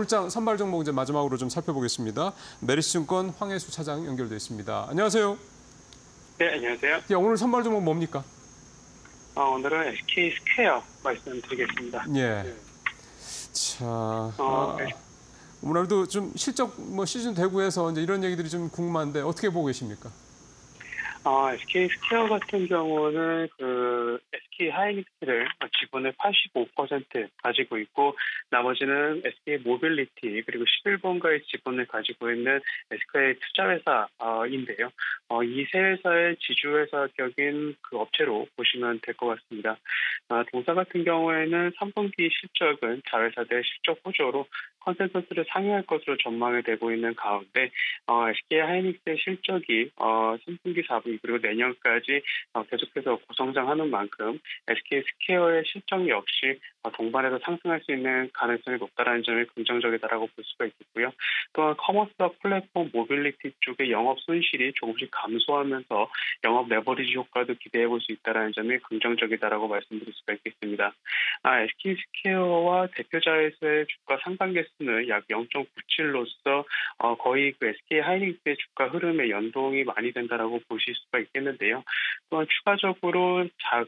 오늘장 선발 종목 이제 마지막으로 좀 살펴보겠습니다. 메리츠증권 황혜수 차장 연결돼 있습니다. 안녕하세요. 네, 안녕하세요. 예, 오늘 선발 종목 뭡니까? 오늘은 SK 스퀘어 말씀드리겠습니다. 예. 자, 오늘도 좀 실적 시즌 되고 해서 이제 이런 얘기들이 좀 궁금한데 어떻게 보고 계십니까? SK 스퀘어 같은 경우는 SK 하이닉스를 지분을 85% 가지고 있고 나머지는 SK 모빌리티 그리고 11번가의 지분을 가지고 있는 SK 투자회사인데요. 이 세 회사의 지주회사 격인 그 업체로 보시면 될 것 같습니다. 동사 같은 경우에는 3분기 실적은 자회사들의 실적 호조로 컨센서스를 상회할 것으로 전망이 되고 있는 가운데 SK 하이닉스의 실적이 3분기, 4분기 그리고 내년까지 계속해서 고성장하는 만큼 SK 스퀘어의 실적 역시 동반해서 상승할 수 있는 가능성이 높다는 점이 긍정적이다라고 볼 수가 있겠고요. 또한 커머스와 플랫폼 모빌리티 쪽의 영업 손실이 조금씩 감소하면서 영업 레버리지 효과도 기대해 볼 수 있다는 점이 긍정적이다라고 말씀드릴 수가 있겠습니다. SK 스퀘어와 대표 자회사의 주가 상반계수는 약 0.97로서 거의 그 SK 하이닉스의 주가 흐름에 연동이 많이 된다라고 보실 수가 있겠는데요. 또한 추가적으로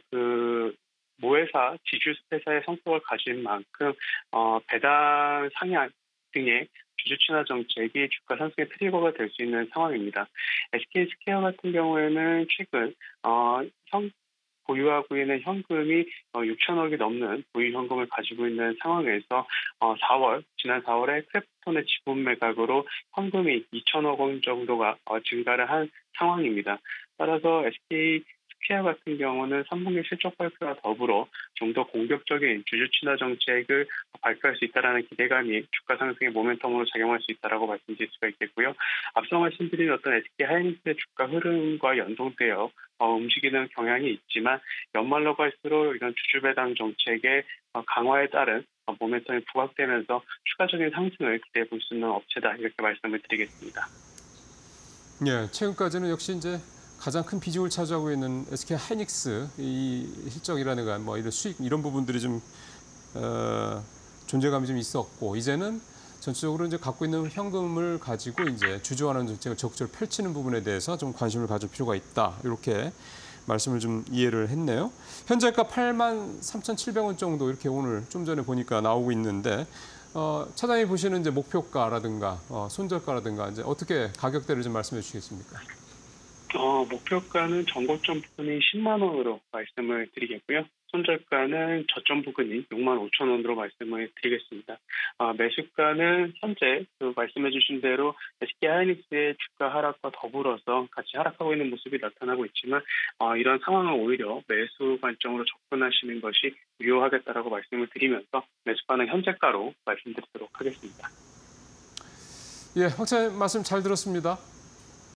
모회사 지주 회사의 성격을 가진 만큼 배당 상향 등의 주주 친화 정책이 주가 상승의 트리거가 될 수 있는 상황입니다. SK 스퀘어 같은 경우에는 최근 보유하고 있는 현금이 6천억이 넘는 보유 현금을 가지고 있는 상황에서 지난 4월에 크래프톤의 지분 매각으로 현금이 2천억 원 정도가 증가를 한 상황입니다. 따라서 SK 스퀘어 같은 경우는 3분기 실적 발표와 더불어 좀 더 공격적인 주주 친화 정책을 발표할 수 있다는 기대감이 주가 상승의 모멘텀으로 작용할 수 있다고 말씀드릴 수가 있겠고요. 앞서 말씀드린 어떤 SK 하이닉스의 주가 흐름과 연동되어 움직이는 경향이 있지만 연말로 갈수록 이런 주주 배당 정책의 강화에 따른 모멘텀이 부각되면서 추가적인 상승을 기대해 볼 수 있는 업체다 이렇게 말씀을 드리겠습니다. 예, 최근까지는 역시 이제 가장 큰 비중을 차지하고 있는 SK 하이닉스 이 실적이라든가 이런 수익 이런 부분들이 좀 존재감이 좀 있었고 이제는 전체적으로 이제 갖고 있는 현금을 가지고 이제 주주환원 정책을 적극적으로 펼치는 부분에 대해서 좀 관심을 가질 필요가 있다 이렇게 말씀을 좀 이해를 했네요. 현재가 83,700원 정도 이렇게 오늘 좀 전에 보니까 나오고 있는데 차장님 보시는 이제 목표가라든가 손절가라든가 이제 어떻게 가격대를 좀 말씀해 주시겠습니까? 목표가는 전고점 부근이 10만 원으로 말씀을 드리겠고요. 손절가는 저점 부근이 6만 5천 원으로 말씀을 드리겠습니다. 매수가는 현재 말씀해 주신 대로 SK 하이닉스의 주가 하락과 더불어서 같이 하락하고 있는 모습이 나타나고 있지만 이런 상황은 오히려 매수 관점으로 접근하시는 것이 유효하겠다라고 말씀을 드리면서 매수가는 현재가로 말씀드리도록 하겠습니다. 예, 황 차장님 말씀 잘 들었습니다.